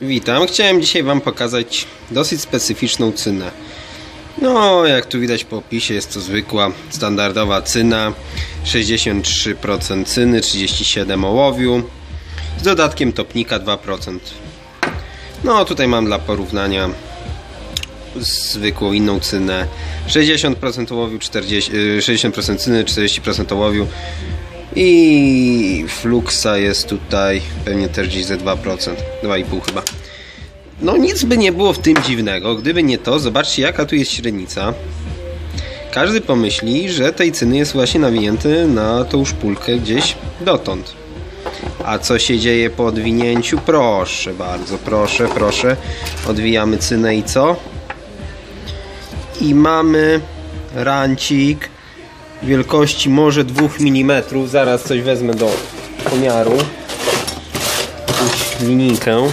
Witam, chciałem dzisiaj Wam pokazać dosyć specyficzną cynę. No, jak tu widać po opisie, jest to zwykła, standardowa cyna. 63% cyny, 37% ołowiu, z dodatkiem topnika 2%. No, tutaj mam dla porównania zwykłą inną cynę. 60% ołowiu, 60% cyny, 40% ołowiu. I Fluxa jest tutaj pewnie też gdzieś ze 2%, 2,5 chyba. No nic by nie było w tym dziwnego, gdyby nie to. Zobaczcie, jaka tu jest średnica. Każdy pomyśli, że tej cyny jest właśnie nawinięty na tą szpulkę gdzieś dotąd. A co się dzieje po odwinięciu? Proszę bardzo, proszę. Odwijamy cynę i co? I mamy rancik wielkości może 2 mm. Zaraz coś wezmę do pomiaru. Jakąś linijkę.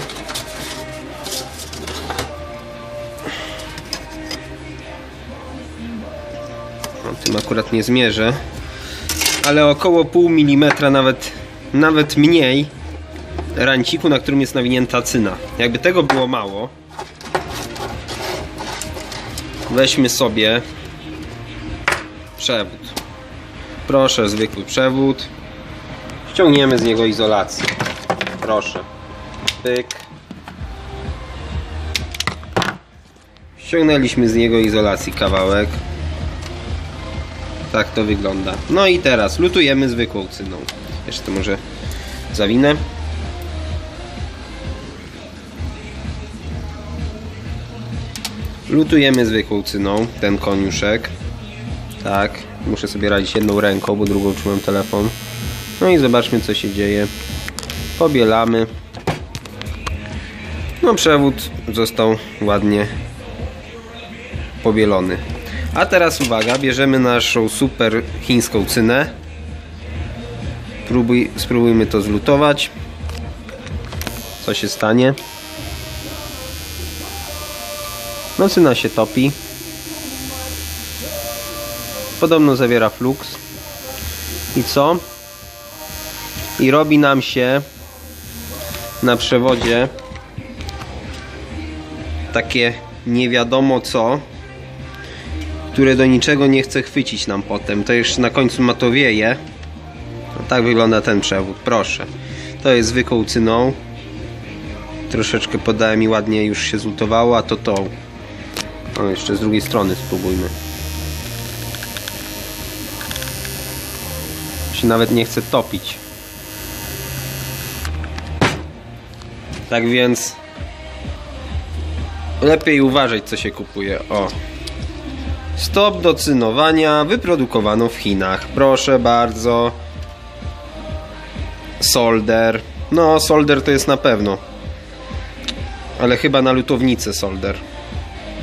No, tym akurat nie zmierzę. Ale około pół milimetra, nawet mniej ranciku, na którym jest nawinięta cyna. Jakby tego było mało, weźmy sobie przewód. Proszę, zwykły przewód. Ściągniemy z niego izolację. Proszę. Pyk. Ściągnęliśmy z niego izolacji kawałek. Tak to wygląda. No i teraz lutujemy zwykłą cyną. Jeszcze to może zawinę. Lutujemy zwykłą cyną ten koniuszek. Tak, muszę sobie radzić jedną ręką, bo drugą trzymam telefon. No i zobaczmy, co się dzieje. Pobielamy. No, przewód został ładnie pobielony. A teraz uwaga, bierzemy naszą super chińską cynę. Spróbujmy to zlutować. Co się stanie? No, cyna się topi. Podobno zawiera Flux. I co? I robi nam się na przewodzie takie nie wiadomo co, które do niczego nie chce chwycić nam potem. To jeszcze na końcu matowieje. No, tak wygląda ten przewód. Proszę. To jest zwykłą cyną. Troszeczkę podałem i ładnie już się zlutowało, a to tą. O, jeszcze z drugiej strony spróbujmy. Się nawet nie chce topić. Tak więc lepiej uważać, co się kupuje. O. Stop do cynowania, wyprodukowano w Chinach. Proszę bardzo. Solder. No, solder to jest na pewno. Ale chyba na lutownicę solder.